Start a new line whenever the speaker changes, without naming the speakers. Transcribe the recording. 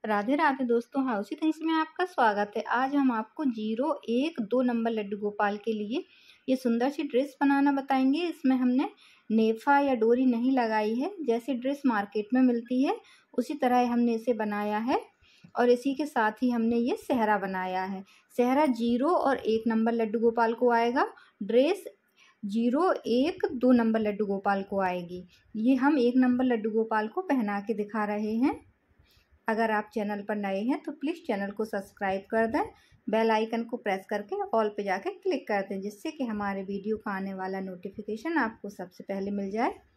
राधे राधे दोस्तों, हाउसी थिंग्स में आपका स्वागत है। आज हम आपको 0, 1, 2 नंबर लड्डू गोपाल के लिए ये सुंदर सी ड्रेस बनाना बताएंगे। इसमें हमने नेफा या डोरी नहीं लगाई है। जैसे ड्रेस मार्केट में मिलती है उसी तरह हमने इसे बनाया है और इसी के साथ ही हमने ये सेहरा बनाया है। सेहरा 0 और 1 नंबर लड्डू गोपाल को आएगा। ड्रेस 0, 1, 2 नंबर लड्डू गोपाल को आएगी। ये हम 1 नंबर लड्डू गोपाल को पहना के दिखा रहे हैं। अगर आप चैनल पर नए हैं तो प्लीज़ चैनल को सब्सक्राइब कर दें, बेल आइकन को प्रेस करके ऑल पे जाके क्लिक कर दें, जिससे कि हमारे वीडियो का आने वाला नोटिफिकेशन आपको सबसे पहले मिल जाए।